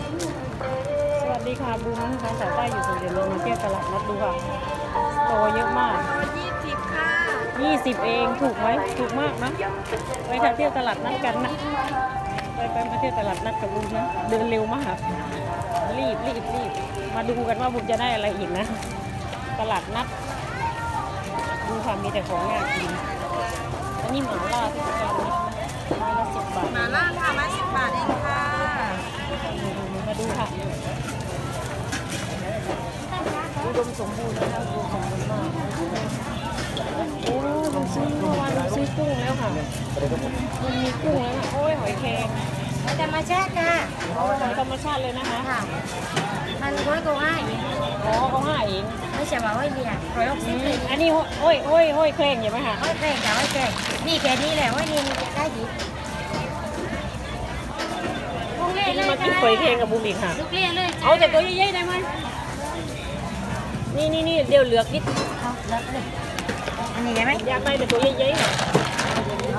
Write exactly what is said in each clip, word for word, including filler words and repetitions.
สวัสดีค่ะบูมนะคะสาวใต้อยู่สุรินทร์มาเที่ยวตลาดนัดดูค่ะโตเยอะมากยี่สิบค่ะยี่สิบเองถูกไหมถูกมากนะไปค่ะเที่ยวตลาดนัดกันนะไปไปมาเที่ยวตลาดนัดกับบูมนะเดินเร็วมากรีบรีบรีบมาดูกันว่าบูมจะได้อะไรอีกนะตลาดนัดดูค่ะมีแต่ของน่ากินอันนี้หมาล่าที่ประการไม้ละสิบบาทหมาล่าค่ะไม้สิบบาทเองค่ะมาดูค่ะอุดมสมบูรณ์นะคะอุดมสมบูรณ์มากโอ้มันซื้อเมื่อวานมันซื้อกุ้งแล้วค่ะมันมีกุ้งแล้วนะโอ้ยหอยแครงธรรมชาติค่ะหอยธรรมชาติเลยนะคะค่ะมันร้อยกว่าเองอ๋อเขาห้าเองไม่ใช่ว่าห้อยเบียร์ร้อยหกสิบเลยอันนี้โอ้ยโอ้ยโอ้ยแครงใช่ไหมคะห้อยแครงค่ะห้อยแครงนี่แค่นี้แหละห้อยนี่ได้ดีนี่มากินหอยแครงกับบุ้มอีกค่ะลูกเลี้ยเลยเอาแต่ตัวใหญ่ๆได้ไหมนี่นี่นี่เดี๋ยวเหลือคิดเอาเลิกเลยอันนี้ได้ไหมอยากได้แต่ตัวใหญ่ๆค่ะเอา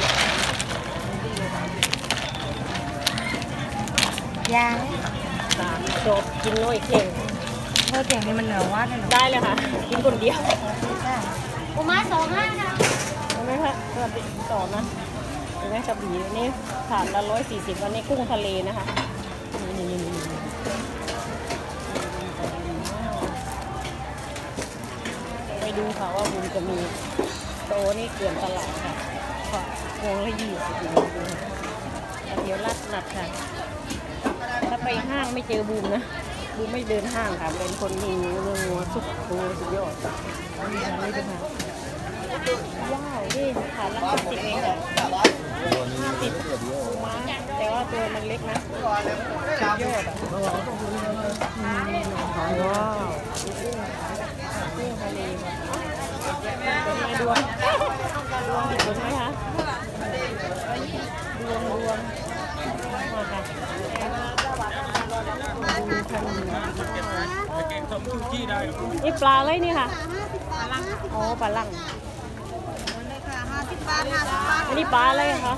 ยางสามจบกินน้อยเข่งเมื่อเก่งนี่มันเหนือว่าได้เลยค่ะกินคนเดียวปูม้าสองห้าค่ะเห็นไหมคะสวัสดีต่อนะเห็นไหมกระบี่นี่ถาดละร้อยสี่สิบวันนี้กุ้งทะเลนะคะนี่นี่นี่ไปดูค่ะว่าบุญจะมีโตนี่เกลื่อนตลาดค่ะค่ะวงละยี่สิบดูเดี๋ยวลัดหนัดค่ะถ้าไปห้างไม่เจอบูมนะบูมไม่เดินห้างค่ะเป็นคนมีเรื่องงัวสุดโตสุดยอดนี่ค่ะนี่ค่ะว้าวนี่ขาละห้าสิบเองค่ะห้าสิบม้าแต่ว่าตัวมันเล็กนะสุดยอดอ่ะว้าวกุ้งทะเลเป็นไงดวงดวงเห็นไหมคะดวงดวงมาค่ะนี่ปลาอะไรนี่ค่ะโอ้ปลาลังอันนี้ปลาอะไรคะ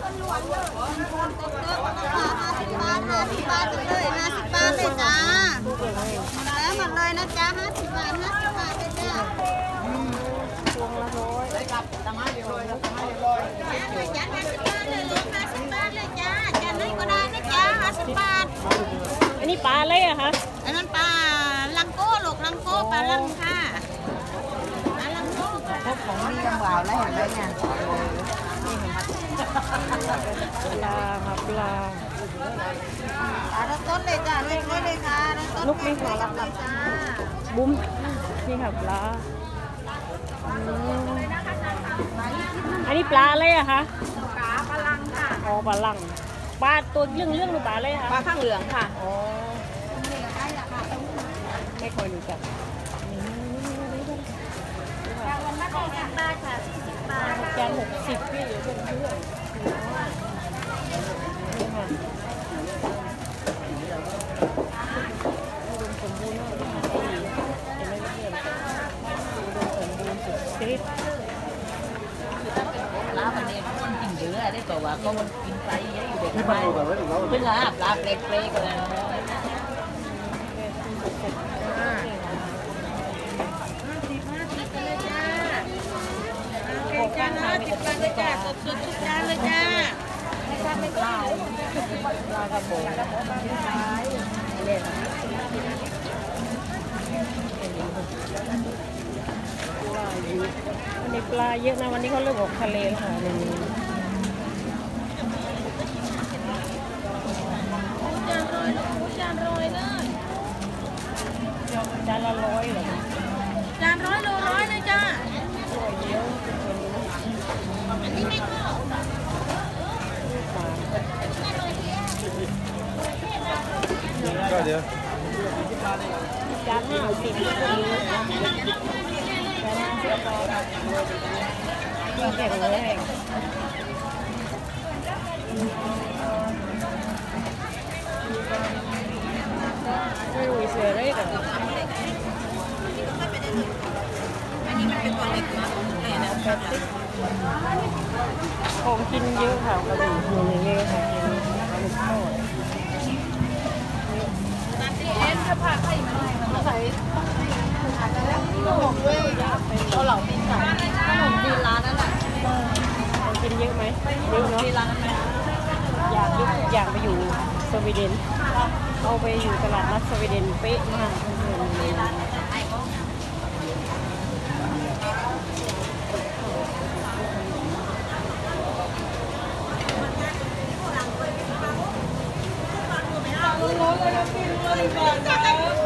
ห้าสิบบาทห้าสิบบาทเลยห้าสิบบาทเลยจ้าแล้วหมดเลยนะจ้าห้าสิบบาทห้าสิบบาทเลยจ้าพวงละร้อยได้กลับตั้งห้าเดียวเลยตั้งห้าเดียวเลยจ้าห้าสิบบาทเลยห้าสิบบาทเลยจ้าจ้าไหนก็ได้นะจ้าห้าสิบบาทอันนี้ปลาอะไรอะคะอันนั้นปลาลังโก้ลูกลังโก้ปลาลังค่ะปลาลังโก้พวกของมีน้ำหวานแล้วเห็นไหมเนี่ยปลาค่ะปลาปลาต้นเลยจ้าเล็กเลยค่ะลูกนี่ค่ะบุ้มนี่ค่ะปลาอันนี้ปลาอะไรอะคะปลาปลาลังค่ะอ๋อปลาลังปลาตัวเรื่องเรื่องหรือปลาอะไรคะปลาข้างเหลืองค่ะอ๋อไม่ค่อยรู้จักจานละหกสิบบาทค่ะสี่สิบบาทจานหกสิบพี่เดี๋ยวเพื่อนเพื่อนนี่ค่ะอุดมสมบูรณ์มากเลยเห็นไหมเพื่อนอุดมสมบูรณ์สุดชีวิตปลาพันธุ์มันกินเยอะได้ตัวว่าก็มันกินไปเยอะอยู่เด็กไปเป็นลาปลาเปรย์เปรย์กันแล้วจานห้าสิบบาทเลยจ้าสดๆทุกจานเลยจ้าไม่ทราบไม่กล้าปลากระโปงวันนี้ปลาเยอะนะวันนี้เขาเริ่มออกทะเลแล้วค่ะจานร้อยลูกจานร้อยเลยจานละร้อยเหรอจานร้อยโลร้อยเลยจ้าอันนี้ไม่เข้าก็เดี๋ยวจานห้าสิบจานห้าสิบต่อก็แข็งเลยไม่รู้เสืออะไรกันอันนี้มันเป็นตัวเล็กมากเลยนะของกินเยอะค่ะกระดูกหมูเยอะค่ะกินปลาหมึกทอดใส่ขนมด้วยเอาเหล่าปีนใส่ขนมจีนร้านนั่นแหละคนกินเยอะไหมเยอะเนาะจีนร้านนั้นไหมอยากยกทุกอย่างไปอยู่สวีเดนเอาไปอยู่ตลาดนัดสวีเดนเป๊ะมากเพื่อนๆเลยนะร้อนเลยนะพี่ร้อนเลย